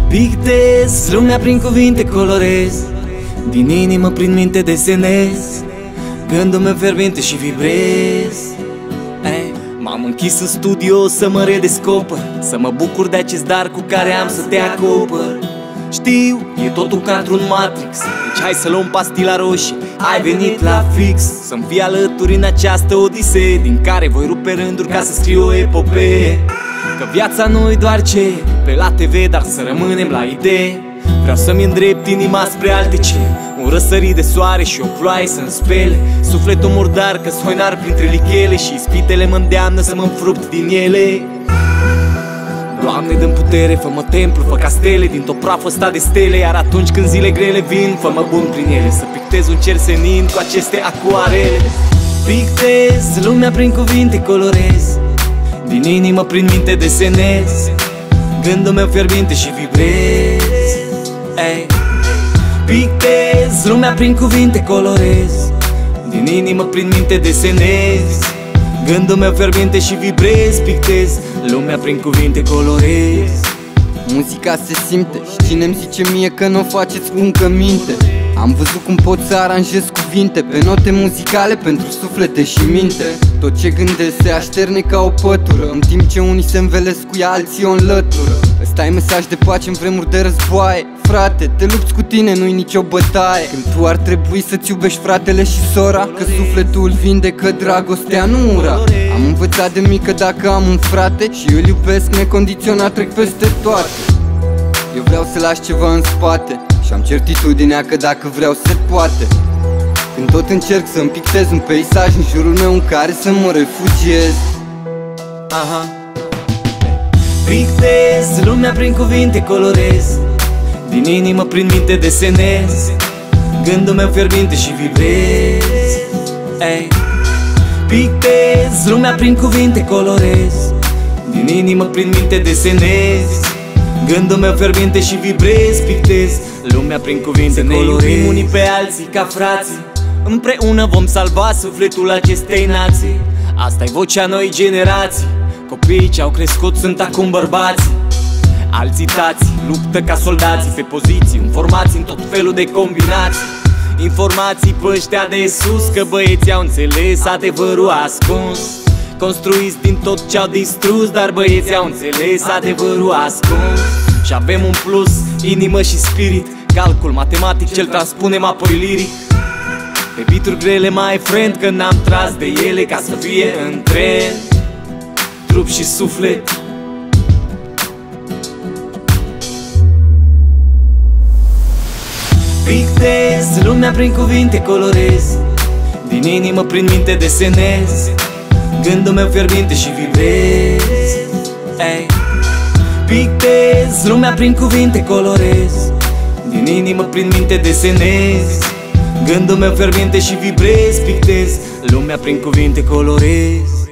Pictez lumea prin cuvinte, colorez din inimă prin minte desenez gândul meu fierbinte și vibrez. M-am închis în studio să mă redescoper, să mă bucur de acest dar cu care am să te acopăr. Știu, e totul ca într-un Matrix, deci hai să luăm pastila roșie, ai venit la fix. Să-mi fii alături în această odisee din care voi rupe rânduri ca să scriu o epopee. Că viața nu-i doar ce pe la TV, dar să rămânem la idee. Vreau să-mi îndrept inima spre alte cele, un răsărit de soare și o ploaie să-mi spele sufletul murdar, că soinar printre lichele și ispitele mă îndeamnă să mă înfrupt din ele. Doamne, dă-mi putere, fă-mă templu, fă castele din tot praful ăsta de stele. Iar atunci când zile grele vin, fă-mă bun prin ele, să pictez un cer senin cu aceste acuarele. Pictez lumea prin cuvinte, colorez din inimă prin minte desenez gândul meu fierbinte și vibrez. Pictez lumea prin cuvinte, colorez din inimă prin minte desenez gândul meu fierbinte și vibrez. Pictez lumea prin cuvinte, colorez. Muzica se simte și cine-mi zice mie că n-o faceți cu încă minte. Am văzut cum pot să aranjez cuvinte pe note muzicale pentru suflete și minte. Tot ce gândesc se așterne ca o pătură, în timp ce unii se învelesc cu ea, alții o înlătură. Ăsta e mesaj de pace în vremuri de războaie. Frate, te lupți cu tine, nu-i nicio bătaie. Când tu ar trebui să-ți iubești fratele și sora, că sufletul îl vindecă dragostea, nu ura. Am învățat de mică dacă am un frate și îl iubesc necondiționat, trec peste toate. Eu vreau să lași ceva în spate și am certitudinea că dacă vreau se poate. Când tot încerc să-mi pictez un peisaj în jurul meu în care să mă refugiez. Pictez lumea prin cuvinte, colorez din inimă prin minte desenez gândul meu fierbinte și vibrez. Pictez lumea prin cuvinte, colorez din inimă prin minte desenez gândul meu fierbinte și vibrez. Pictez lumea prin cuvinte, colorez. Ne iubim unii pe alții ca frații, împreună vom salva sufletul acestei nații. Asta-i vocea noi generații, copiii ce-au crescut sunt acum bărbați. Alții tați luptă ca soldații pe poziții, informații în tot felul de combinații. Informații pe ăștia de sus, că băieții au înțeles adevărul ascuns. Construiți din tot ce-au distrus, dar băieții au înțeles adevărul ascuns. Și avem un plus, inimă și spirit, calcul matematic ce-l transpunem apoi liric. Pe beat-uri grele, my friend, că n-am tras de ele ca să fie în tren, trup și suflet. Pictez lumea prin cuvinte, colorez din inimă prin minte desenez gândul meu fierbinte și vibrez. Pictez lumea prin cuvinte, colorez din inimă prin minte desenez gândul meu fierbinte și vibrez. Pictez lumea prin cuvinte, colorez.